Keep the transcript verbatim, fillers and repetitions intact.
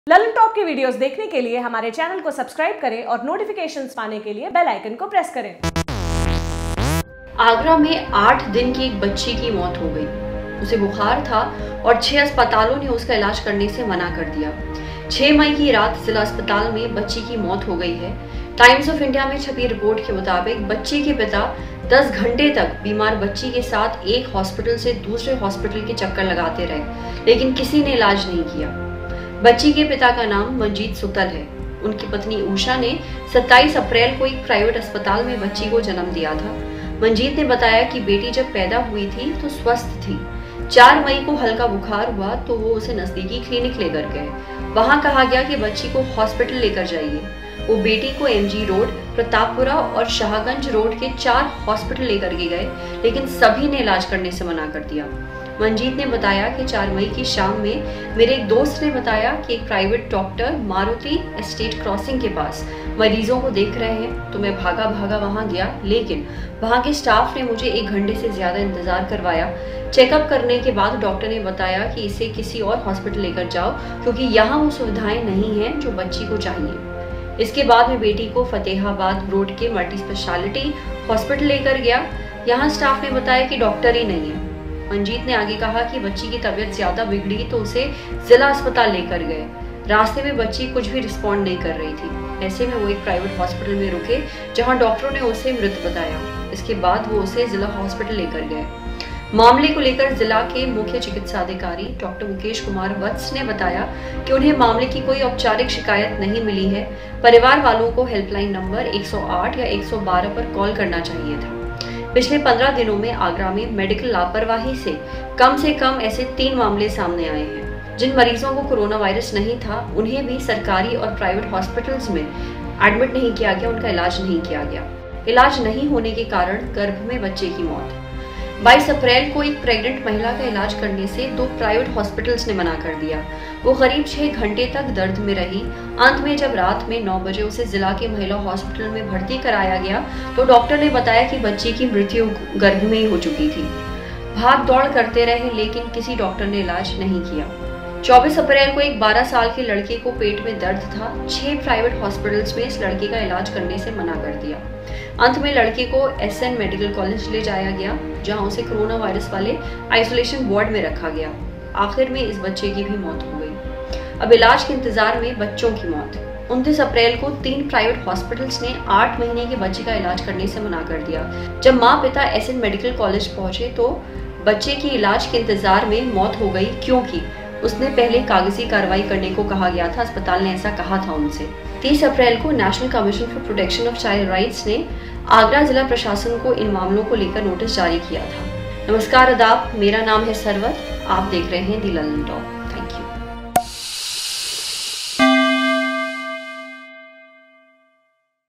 Lalan top की videos देखने के लिए हमारे चैनल को सब्सक्राइब करें और नोटिफिकेशंस पाने के लिए बेल आइकन को प्रेस करें। आगरा में आठ दिन की एक बच्ची की मौत हो गई। उसे बुखार था और छह अस्पतालों ने उसका इलाज करने से मना कर दिया। छह मई की रात जिला अस्पताल में बच्ची की मौत हो गई है। टाइम्स ऑफ इंडिया में छपी रिपोर्ट के मुताबिक बच्ची के पिता दस घंटे तक बीमार बच्ची के साथ एक हॉस्पिटल से दूसरे हॉस्पिटल के चक्कर लगाते रहे, लेकिन किसी ने इलाज नहीं किया। बच्ची के पिता का नाम मंजीत सुतल है। उनकी पत्नी उषा ने सत्ताईस अप्रैल को एक प्राइवेट अस्पताल में बच्ची को जन्म दिया था। मंजीत ने बताया कि बेटी जब पैदा हुई थी तो स्वस्थ थी। चार मई को हल्का बुखार हुआ तो वो उसे नजदीकी क्लिनिक लेकर गए। वहां कहा गया कि बच्ची को हॉस्पिटल लेकर जाइए। वो बेटी को एमजी रोड, प्रतापपुरा और शाहगंज रोड के चार हॉस्पिटल लेकर के गए, लेकिन सभी ने इलाज करने से मना कर दिया। मंजीत ने बताया कि चार मई की शाम में मेरे एक दोस्त ने बताया कि एक private doctor Maruti estate crossing के पास मरीजों को देख रहे हैं, तो मैं भागा भागा वहां गया, लेकिन वहां के स्टाफ ने मुझे एक घंटे से ज्यादा इंतजार करवाया। चेकअप करने के बाद डॉक्टर ने बताया कि इसे किसी और हॉस्पिटल लेकर जाओ, क्योंकि यहाँ वो सुविधाएं नहीं है जो बच्ची को चाहिए। इसके बाद मैं बेटी को फतेहाबाद रोड के मल्टी स्पेशलिटी हॉस्पिटल लेकर गया। यहाँ स्टाफ ने बताया कि डॉक्टर ही नहीं है। मंजीत ने आगे कहा कि बच्ची की तबीयत ज्यादा बिगड़ी तो उसे जिला अस्पताल लेकर गए। रास्ते में बच्ची कुछ भी रिस्पॉन्ड नहीं कर रही थी। ऐसे में वो एक प्राइवेट हॉस्पिटल में रुके, जहां डॉक्टरों ने उसे मृत बताया। इसके बाद वो उसे जिला हॉस्पिटल लेकर गए। मामले को लेकर जिला के मुख्य चिकित्सा अधिकारी डॉक्टर मुकेश कुमार वत्स ने बताया कि उन्हें मामले की कोई औपचारिक शिकायत नहीं मिली है। परिवार वालों को हेल्पलाइन नंबर एक सौ आठ या एक सौ बारह पर कॉल करना चाहिए था। पिछले पंद्रह दिनों में आगरा में मेडिकल लापरवाही से कम से कम ऐसे तीन मामले सामने आए हैं। जिन मरीजों को कोरोना वायरस नहीं था, उन्हें भी सरकारी और प्राइवेट हॉस्पिटल्स में एडमिट नहीं किया गया, उनका इलाज नहीं किया गया। इलाज नहीं होने के कारण गर्भ में बच्चे की मौत। बाईस अप्रैल को एक प्रेग्नेंट महिला का इलाज करने से दो प्राइवेट हॉस्पिटल्स ने मना कर दिया। वो करीब छह घंटे तक दर्द में रही। अंत में जब रात में नौ बजे उसे जिला के महिला हॉस्पिटल में भर्ती कराया गया तो डॉक्टर ने बताया कि बच्ची की मृत्यु गर्भ में ही हो चुकी थी। भाग दौड़ करते रहे, लेकिन किसी डॉक्टर ने इलाज नहीं किया। चौबीस अप्रैल को एक बारह साल के लड़के को पेट में दर्द था। छह प्राइवेट हॉस्पिटल्स में इस लड़के का इलाज करने से मना कर दिया। अंत में लड़के को एसएन मेडिकल कॉलेज ले जाया गया, जहां उसे कोरोना वायरस वाले आइसोलेशन वार्ड में रखा गया। आखिर में इस बच्चे की भी मौत हो गई। अब इलाज के इंतजार में बच्चों की मौत। उनतीस अप्रैल को तीन प्राइवेट हॉस्पिटल्स ने आठ महीने के बच्चे का इलाज करने से मना कर दिया। जब माँ पिता एसएन मेडिकल कॉलेज पहुंचे तो बच्चे की इलाज के इंतजार में मौत हो गई, क्योंकि उसने पहले कागजी कार्रवाई करने को कहा गया था। अस्पताल ने ऐसा कहा था उनसे। तीस अप्रैल को National Commission for Protection of Child Rights ने आगरा जिला प्रशासन को इन मामलों को लेकर नोटिस जारी किया था। नमस्कार, आदाब, मेरा नाम है सरवत। आप देख रहे हैं दी ललन टॉप।